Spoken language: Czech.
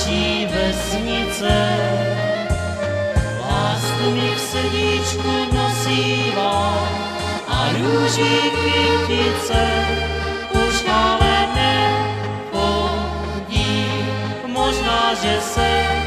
naší vesnice. Lásku mi k srdíčku nosívá a růži kytice už ale nechodí. Možná, že se